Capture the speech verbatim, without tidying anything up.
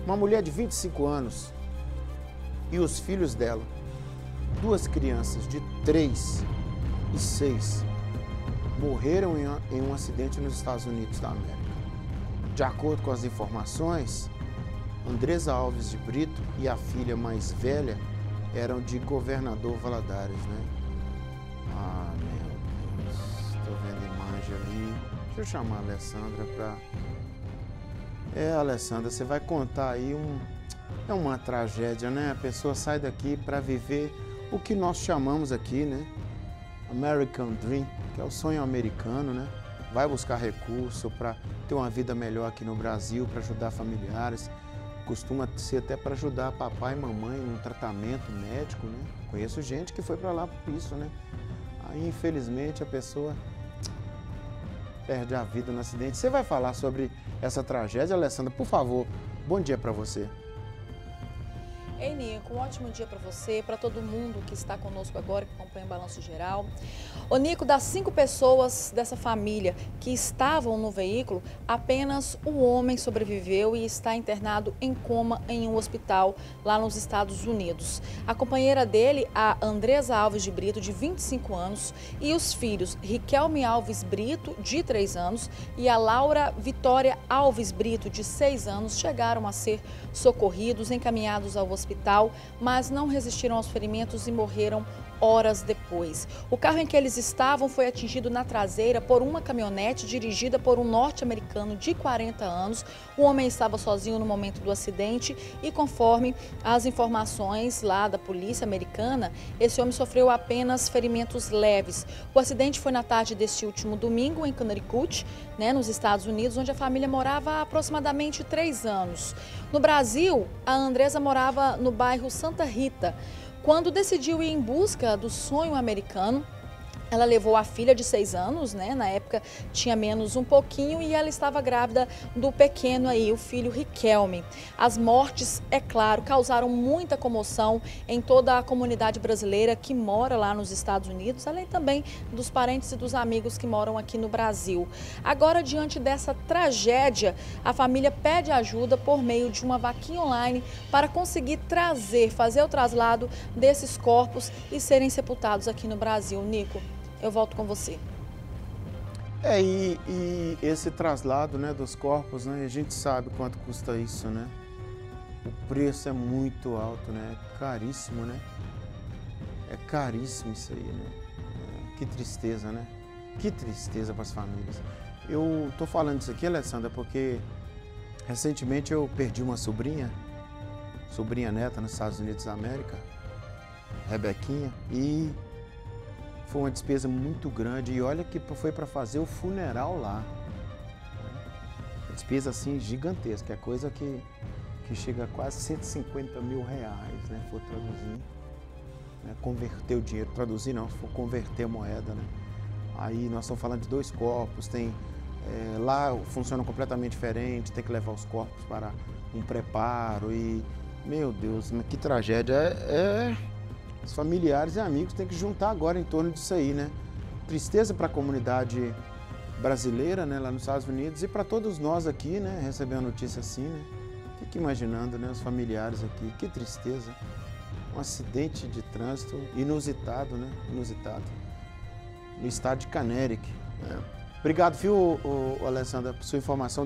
Uma mulher de vinte e cinco anos e os filhos dela, duas crianças de três e seis, morreram em um acidente nos Estados Unidos da América. De acordo com as informações, Andresa Alves de Brito e a filha mais velha eram de Governador Valadares, né? Ah, meu Deus, estou vendo imagem ali. Deixa eu chamar a Alessandra para... É, Alessandra, você vai contar aí um... É uma tragédia, né? A pessoa sai daqui para viver o que nós chamamos aqui, né? American Dream, que é o sonho americano, né? Vai buscar recurso para ter uma vida melhor aqui no Brasil, para ajudar familiares. Costuma ser até para ajudar papai e mamãe num tratamento médico, né? Conheço gente que foi para lá por isso, né? Aí, infelizmente, a pessoa perde a vida no acidente. Você vai falar sobre essa tragédia, Alessandra? Por favor, bom dia para você. Ei, Nico, um ótimo dia para você, para todo mundo que está conosco agora, que acompanha o Balanço Geral. Ô, Nico, das cinco pessoas dessa família que estavam no veículo, apenas o homem sobreviveu e está internado em coma em um hospital lá nos Estados Unidos. A companheira dele, a Andresa Alves de Brito, de vinte e cinco anos, e os filhos Riquelme Alves Brito, de três anos, e a Laura Vitória Alves Brito, de seis anos, chegaram a ser socorridos, encaminhados ao hospital. hospital, mas não resistiram aos ferimentos e morreram horas depois. O carro em que eles estavam foi atingido na traseira por uma caminhonete dirigida por um norte-americano de quarenta anos. O homem estava sozinho no momento do acidente e, conforme as informações lá da polícia americana, esse homem sofreu apenas ferimentos leves. O acidente foi na tarde deste último domingo em Connecticut, né, nos Estados Unidos, onde a família morava há aproximadamente três anos. No Brasil, a Andresa morava no bairro Santa Rita. Quando decidiu ir em busca do sonho americano, ela levou a filha de seis anos, né? Na época tinha menos um pouquinho, e ela estava grávida do pequeno aí, o filho Riquelme. As mortes, é claro, causaram muita comoção em toda a comunidade brasileira que mora lá nos Estados Unidos, além também dos parentes e dos amigos que moram aqui no Brasil. Agora, diante dessa tragédia, a família pede ajuda por meio de uma vaquinha online para conseguir trazer, fazer o traslado desses corpos e serem sepultados aqui no Brasil. Nico, eu volto com você. É, e, e esse traslado, né, dos corpos, né, a gente sabe quanto custa isso, né? O preço é muito alto, né? É caríssimo, né? É caríssimo isso aí, né? É, que tristeza, né? Que tristeza para as famílias. Eu tô falando isso aqui, Alessandra, porque recentemente eu perdi uma sobrinha, sobrinha neta nos Estados Unidos da América, Rebequinha, e foi uma despesa muito grande, e olha que foi para fazer o funeral lá. Uma despesa assim gigantesca, é coisa que, que chega a quase cento e cinquenta mil reais, né? For traduzir, né? Converter o dinheiro, traduzir não, se for converter a moeda, né? Aí nós estamos falando de dois corpos, tem, é, lá funciona completamente diferente, tem que levar os corpos para um preparo e, meu Deus, mas que tragédia. É... é... Os familiares e amigos têm que juntar agora em torno disso aí, né? Tristeza para a comunidade brasileira, né, lá nos Estados Unidos, e para todos nós aqui, né, receber uma notícia assim, né? Fique imaginando, né, os familiares aqui, que tristeza. Um acidente de trânsito inusitado, né? Inusitado. No estado de Connecticut, né? Obrigado, viu, Alessandra, por sua informação.